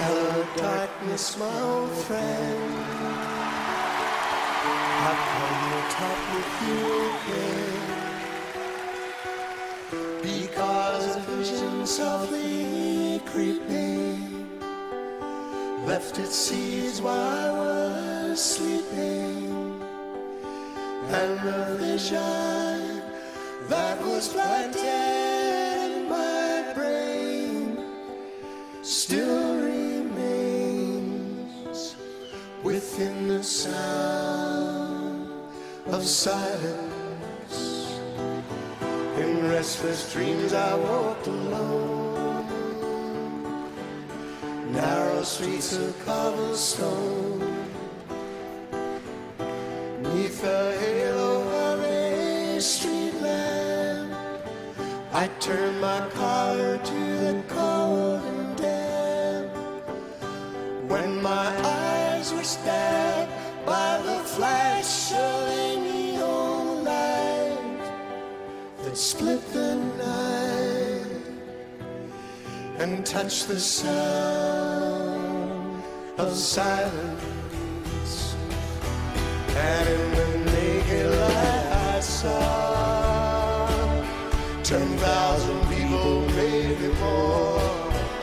Hello, darkness, my old friend. I've come to talk with you again, because a vision softly creeping left its seeds while I was sleeping, and the vision that was planted in my brain still remains within the sound of silence. In restless dreams I walked alone, narrow streets of cobblestone, neath the halo of a street lamp. I turned my collar to the cold and damp, when my eyes were stabbed by the flash of a neon light that split the night and touched the sound of silence. And in the naked light I saw 10,000 people, maybe more,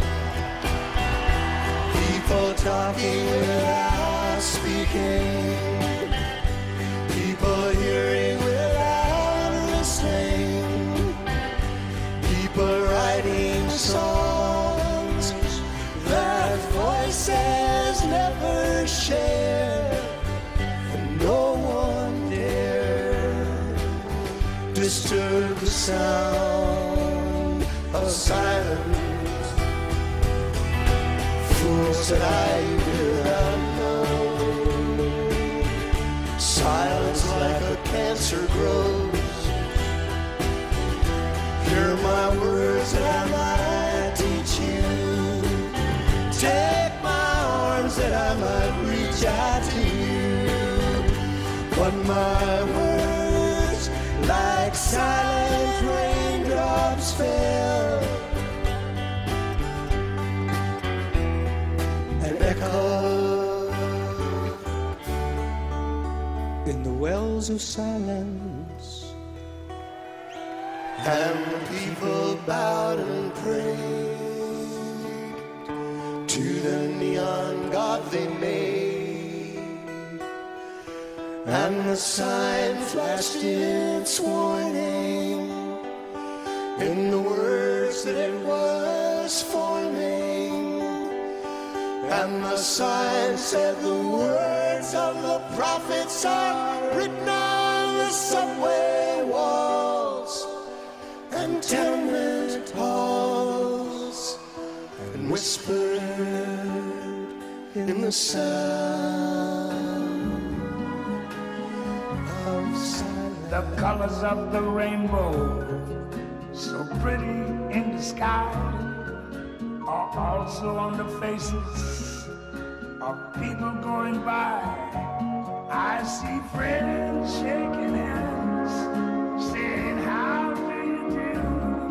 people talking without speaking, people hearing without listening, people writing songs that voices never share, and no one dare disturb the sound of silence. Fools that I did not know, silence like a cancer grows. Hear my words that I might teach you, take my arms that I might reach out to you, but my words like silent raindrops fell and echoed in the wells of silence. And the people bowed and prayed to the neon god they made, and the sign flashed its warning in the words that it was forming, and the sign said the words of the prophets are written on the subway walls and tenement halls, and whispered in the sound of silence. The colors of the rainbow, so pretty in the sky, are also on the faces of people going by. I see friends shaking hands, saying, how do you do?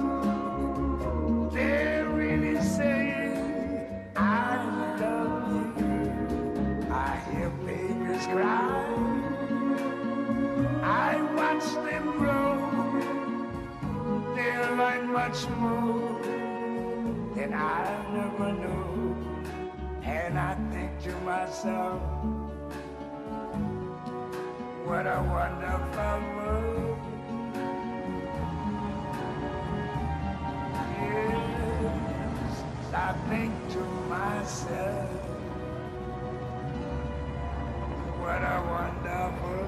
They're really saying, I love you. I hear babies cry, I watch them grow. They'll learn much more than I never knew. And I think to myself, what a wonderful world. Yes, I think to myself, what a wonderful